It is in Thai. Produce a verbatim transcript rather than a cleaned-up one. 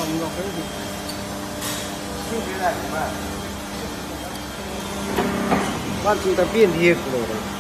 ำลงไปดิที่ไม่ได้มากบ้านจีตะเพียนเทียกเลย